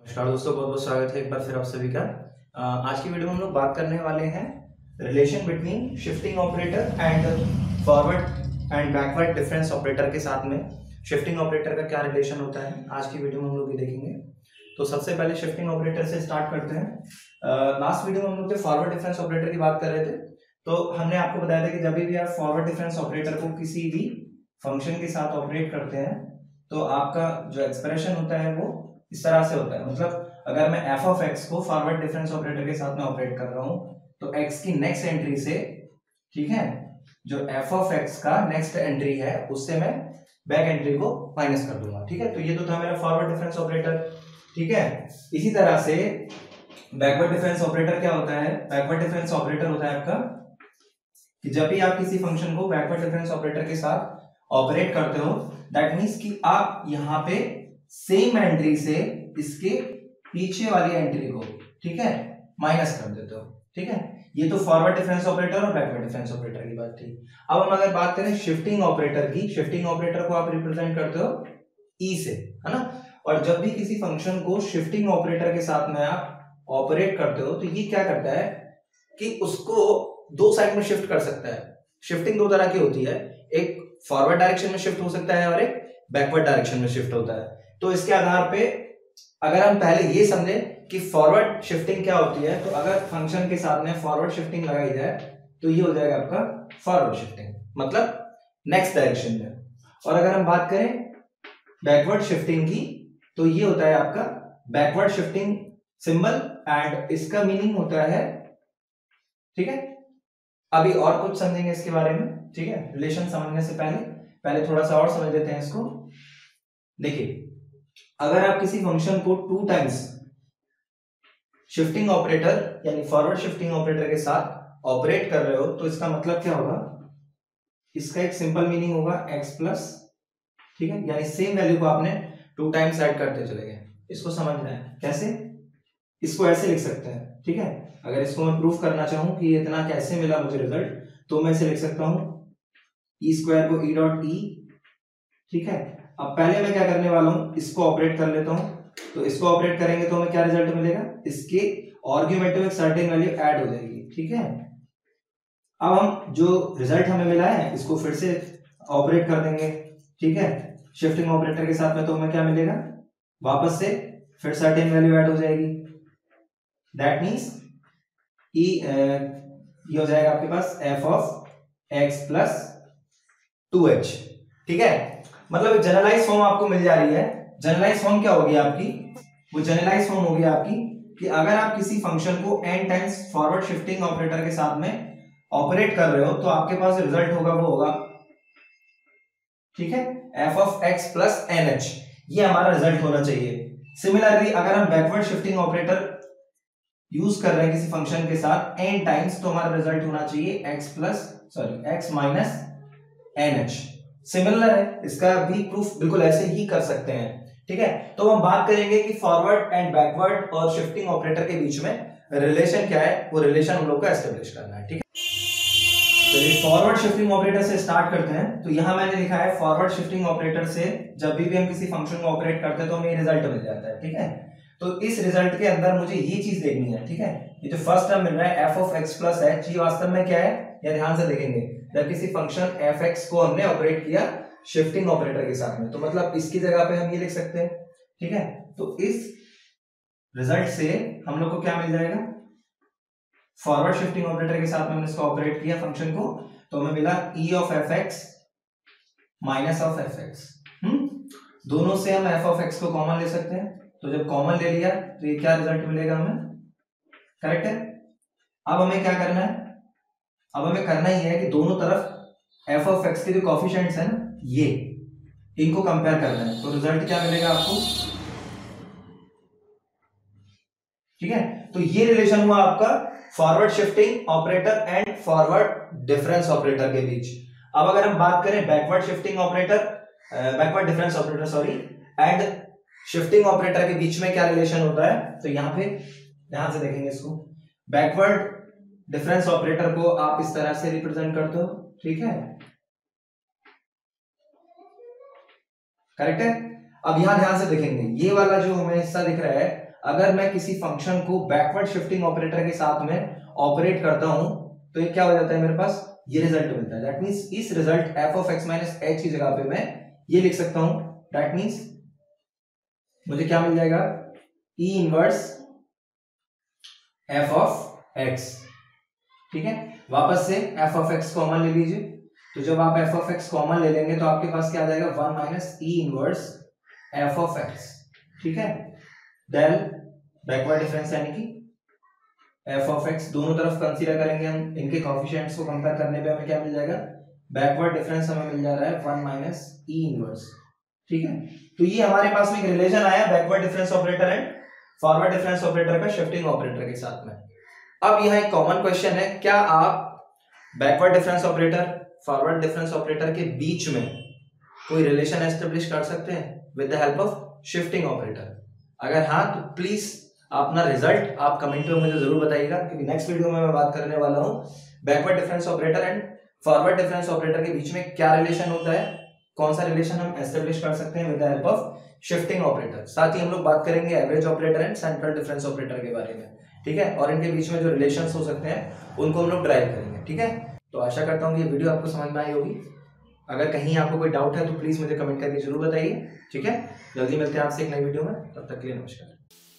नमस्कार दोस्तों, बहुत बहुत स्वागत है एक बार फिर आप सभी का। आज की वीडियो में हम लोग बात करने वाले हैं relation between shifting operator and forward and backward difference operator के साथ में शिफ्टिंग ऑपरेटर का क्या रिलेशन होता है, आज की वीडियो में हम लोग ये देखेंगे। तो सबसे पहले शिफ्टिंग ऑपरेटर से स्टार्ट करते हैं। लास्ट वीडियो में हम लोग फॉरवर्ड डिफरेंस ऑपरेटर की बात कर रहे थे। तो हमने आपको बताया था कि जब भी आप फॉरवर्ड डिफरेंस ऑपरेटर को किसी भी फंक्शन के साथ ऑपरेट करते हैं तो आपका जो एक्सप्रेशन होता है वो इस तरह से होता है। मतलब अगर मैं एफ ऑफ एक्स को फॉरवर्ड डिफरेंस ऑपरेटर के साथ में ऑपरेट कर रहा हूं तो एक्स की नेक्स्ट एंट्री से, ठीक है, जो एफ ऑफ एक्स का नेक्स्ट एंट्री है उससे मैं बैक एंट्री को माइनस कर दूंगा। ठीक है, तो ये तो था मेरा फॉरवर्ड डिफरेंस ऑपरेटर। ठीक है, इसी तरह से बैकवर्ड डिफरेंस ऑपरेटर क्या होता है? बैकवर्ड डिफरेंस ऑपरेटर होता है आपका कि जब भी आप किसी फंक्शन को बैकवर्ड डिफरेंस ऑपरेटर के साथ ऑपरेट करते हो, दैट मींस कि आप यहां पे सेम एंट्री से इसके पीछे वाली एंट्री को, ठीक है, माइनस कर देते हो। ठीक है, ये तो फॉरवर्ड डिफरेंस ऑपरेटर और बैकवर्ड डिफरेंस ऑपरेटर की बात थी। अब हम अगर बात करें शिफ्टिंग ऑपरेटर की, शिफ्टिंग ऑपरेटर को आप रिप्रेजेंट करते हो ई से, है ना। और जब भी किसी फंक्शन को शिफ्टिंग ऑपरेटर के साथ में आप ऑपरेट करते हो तो ये क्या करता है कि उसको दो साइड में शिफ्ट कर सकता है। शिफ्टिंग दो तरह की होती है, एक फॉरवर्ड डायरेक्शन में शिफ्ट हो सकता है और एक बैकवर्ड डायरेक्शन में शिफ्ट होता है। तो इसके आधार पे अगर हम पहले ये समझे कि फॉरवर्ड शिफ्टिंग क्या होती है, तो अगर फंक्शन के साथ में फॉरवर्ड शिफ्टिंग लगाई जाए तो ये हो जाएगा आपका फॉरवर्ड शिफ्टिंग, मतलब नेक्स्ट डायरेक्शन में। और अगर हम बात करें बैकवर्ड शिफ्टिंग की तो ये होता है आपका बैकवर्ड शिफ्टिंग सिंबल एंड इसका मीनिंग होता है, ठीक है, अभी और कुछ समझेंगे इसके बारे में। ठीक है, रिलेशन समझने से पहले थोड़ा सा और समझ लेते हैं इसको। देखिए, अगर आप किसी फंक्शन को टू टाइम्स शिफ्टिंग ऑपरेटर यानी फॉरवर्ड शिफ्टिंग ऑपरेटर के साथ ऑपरेट कर रहे हो तो इसका मतलब क्या होगा? इसका एक सिंपल मीनिंग होगा x प्लस, ठीक है, यानी सेम वैल्यू को आपने टू टाइम्स ऐड करते चले गए। इसको समझना है कैसे, इसको ऐसे लिख सकते हैं। ठीक है, अगर इसको मैं प्रूफ करना चाहूं कि इतना कैसे मिला मुझे रिजल्ट, तो मैं इसे लिख सकता हूं ई स्क्वायर को ई डॉट ई। ठीक है, अब पहले मैं क्या करने वाला हूं, इसको ऑपरेट कर लेता हूं। तो इसको ऑपरेट करेंगे तो हमें क्या रिजल्ट मिलेगा? इसके आर्गुमेंट में एक सर्टेन वैल्यू ऐड हो जाएगी। ठीक है, अब हम जो रिजल्ट हमें मिला है इसको फिर से ऑपरेट कर देंगे। ठीक है, शिफ्टिंग ऑपरेटर के साथ में तो हमें क्या मिलेगा? वापस से फिर सर्टेन वैल्यू ऐड हो जाएगी। दैट मीन्स ये हो जाएगा आपके पास F of x plus 2h। ठीक है, मतलब एक जनरलाइज फॉर्म आपको मिल जा रही है। जनरलाइज फॉर्म क्या होगी आपकी? वो जनरलाइज फॉर्म होगी आपकी कि अगर आप किसी फंक्शन को n times forward shifting operator के साथ में ऑपरेट कर रहे हो तो आपके पास रिजल्ट होगा वो होगा, ठीक है, f of x plus n h, ये हमारा रिजल्ट होना चाहिए। सिमिलरली अगर हम बैकवर्ड शिफ्टिंग ऑपरेटर यूज कर रहे हैं किसी फंक्शन के साथ n टाइम्स तो हमारा रिजल्ट होना चाहिए x minus n h. Similar है, इसका भी प्रूफ बिल्कुल ऐसे ही कर सकते हैं। ठीक है, तो हम बात करेंगे कि फॉरवर्ड एंड बैकवर्ड और शिफ्टिंग ऑपरेटर के बीच में रिलेशन क्या है, वो रिलेशन हम लोग को एस्टेब्लिश करना है। ठीक है, चलिए फॉरवर्ड शिफ्टिंग ऑपरेटर से स्टार्ट करते हैं। तो यहां मैंने लिखा है फॉरवर्ड शिफ्टिंग ऑपरेटर से जब भी हम किसी फंक्शन को ऑपरेट करते हैं तो हमें रिजल्ट मिल जाता है। ठीक है, तो इस रिजल्ट के अंदर मुझे ये चीज देखनी है। ठीक है, ये जो फर्स्ट टर्म मिल रहा है f of x plus h, ये वास्तव में क्या है या ध्यान से देखेंगे। जब किसी फंक्शन एफ एक्स को हमने ऑपरेट किया शिफ्टिंग ऑपरेटर के साथ में तो मतलब इसकी जगह पे हम ये लिख सकते हैं। ठीक है, तो इस रिजल्ट से हम लोग को क्या मिल जाएगा? फॉरवर्ड शिफ्टिंग ऑपरेटर के साथ में हमने इसको ऑपरेट किया फंक्शन को तो हमें मिला e of f x minus of f x. दोनों से हम एफ ऑफ एक्स को कॉमन ले सकते हैं, तो जब कॉमन ले लिया तो ये क्या रिजल्ट मिलेगा हमें? करेक्ट है। अब हमें क्या करना है? अब हमें करना ही है कि दोनों तरफ एफ ऑफ एक्स के जो कोएफिशिएंट्स हैं ना, ये इनको कंपेयर करना है। तो रिजल्ट क्या मिलेगा आपको? ठीक है, तो ये रिलेशन हुआ आपका forward shifting operator and forward difference operator के बीच। अब अगर हम बात करें backward shifting operator, backward difference operator sorry, and shifting operator के बीच में क्या रिलेशन होता है, तो यहां पे ध्यान से देखेंगे इसको। बैकवर्ड डिफरेंस ऑपरेटर को आप इस तरह से रिप्रेजेंट करते हो, ठीक है, करेक्ट है। अब यहां ध्यान से देखेंगे, ये वाला जो हमें हिस्सा दिख रहा है अगर मैं किसी फंक्शन को बैकवर्ड शिफ्टिंग ऑपरेटर के साथ में ऑपरेट करता हूं तो ये क्या हो जाता है, मेरे पास ये रिजल्ट मिलता है। दैट मींस इस result f of x minus h की जगह पे मैं ये लिख सकता हूं। दैट मींस मुझे क्या मिल जाएगा, e inverse f of x। ठीक है, वापस से f ऑफ x कॉमन ले लीजिए। तो जब आप f ऑफ x कॉमन ले लेंगे तो आपके पास क्या आ जाएगा, 1 minus e inverse f of x। ठीक है, डेल बैकवर्ड डिफरेंस यानी कि f ऑफ x दोनों तरफ कंसीडर करेंगे हम, इनके कोएफिशिएंट्स को कंपेयर करने पे हमें क्या मिल जाएगा, बैकवर्ड डिफरेंस हमें मिल जा रहा है 1 माइनस e इनवर्स। ठीक है, तो ये हमारे पास में एक रिलेशन आया backward difference operator and forward difference operator का शिफ्टिंग ऑपरेटर के साथ में। अब यहाँ एक कॉमन क्वेश्चन है, क्या आप backward difference operator forward difference operator के बीच में कोई रिलेशन एस्टेब्लिश कर सकते हैं with the help of shifting operator? अगर हाँ तो प्लीज अपना रिजल्ट आप कमेंट में मुझे जरूर बताइएगा, क्योंकि नेक्स्ट वीडियो में मैं बात करने वाला हूँ backward difference operator and forward difference operator के बीच में क्या रिलेशन होता है, कौन सा रिलेशन हम एस्टेब्लिश कर सकते हैं with the help of shifting operator. साथ ही हम लोग बात करेंगे average operator and central difference operator के बारे में। ठीक है, और इनके बीच में जो रिलेशंस हो सकते हैं उनको हम लोग ड्राइव करेंगे। ठीक है, तो आशा करता हूँ कि ये वीडियो आपको समझ में आई होगी। अगर कहीं आपको कोई डाउट है तो प्लीज मुझे कमेंट करके जरूर बताइए। ठीक है, जल्दी मिलते हैं आपसे एक नई वीडियो में, तब तक के लिए नमस्कार।